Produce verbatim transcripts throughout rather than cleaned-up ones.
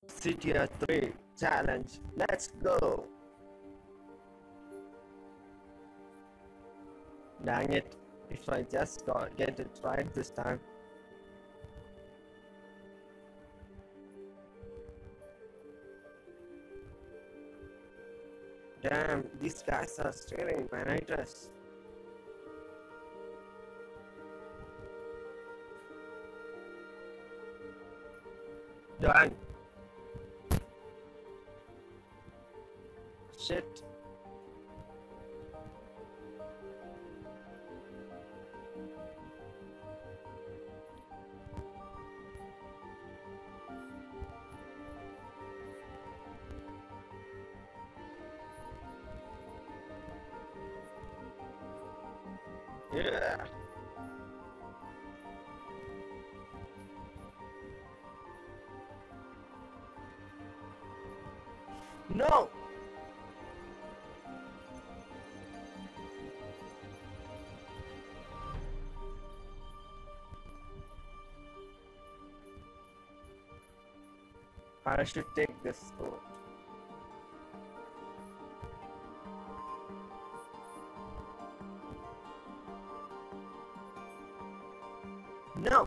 C T R three challenge. Let's go. Dang it. If I just got, get it right this time. Damn, these guys are stealing my nitrous. Done. Shit. Yeah. No. I should take this road. No.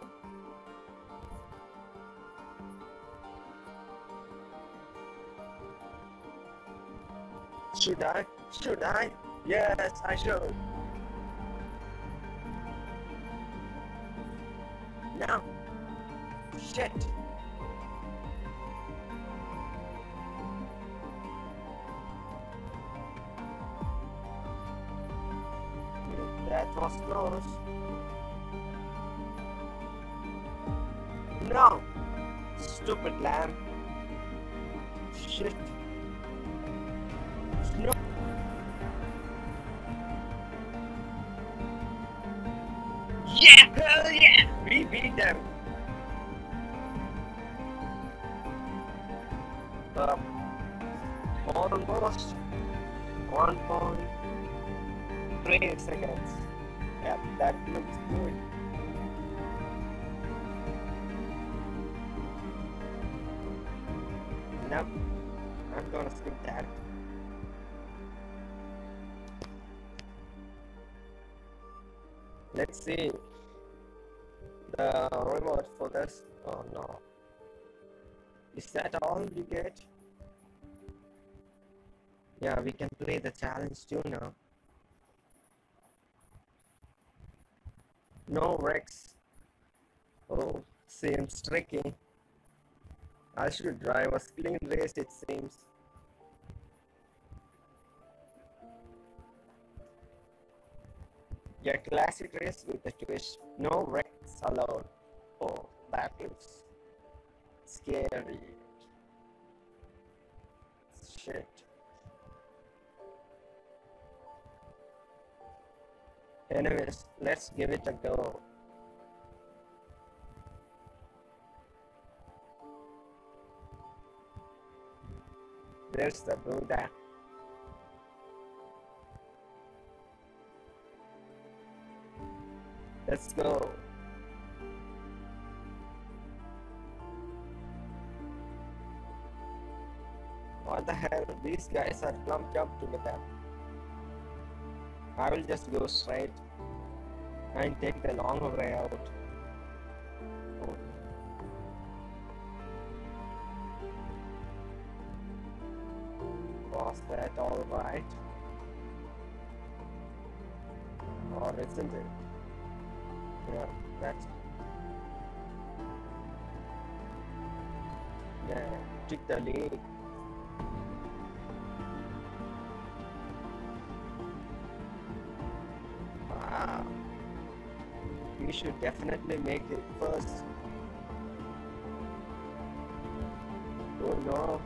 Should I? Should I? Yes, I should. No. Shit. That was close. No. Stupid lamb. Shit. No. Yeah! Hell yeah! We beat them. Uh, almost one point three seconds. Yep, that looks good. Nope, I'm gonna skip that. Let's see the reward for this. Oh no. Is that all we get? Yeah, we can play the challenge too now. No wrecks. Oh, seems tricky. I should drive a clean race, it seems. Yeah, classic race with a twist. No wrecks allowed. Oh, that looks scary. Shit. Anyways, let's give it a go. There's the Buddha. Let's go. What the hell? These guys are clumped up together. I will just go straight and take the long way out. Oh. Was that alright? Or isn't it? Yeah, that's... Yeah, took the lead. Wow. We should definitely make it first. Oh no.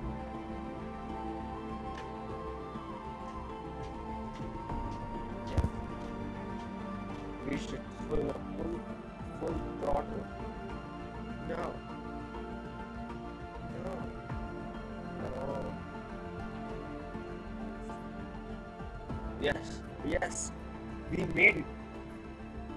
Yeah. We should full, full, full throttle. No. No. No. Yes. Yes. We made it.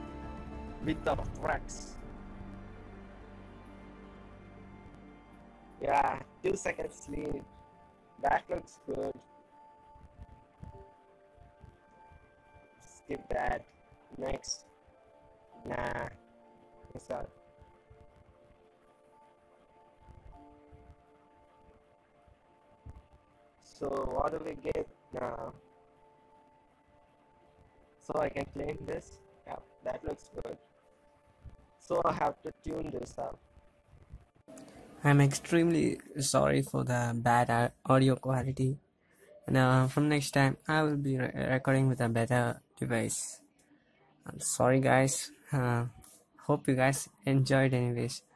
With the tracks. Yeah, two seconds sleep. That looks good. Skip that. Next. Nah. It's not. So what do we get now? So I can clean this. Yeah, that looks good. So I have to tune this up. I'm extremely sorry for the bad au- audio quality. And uh, from next time, I will be re- recording with a better device. I'm sorry, guys. Uh, hope you guys enjoyed, anyways.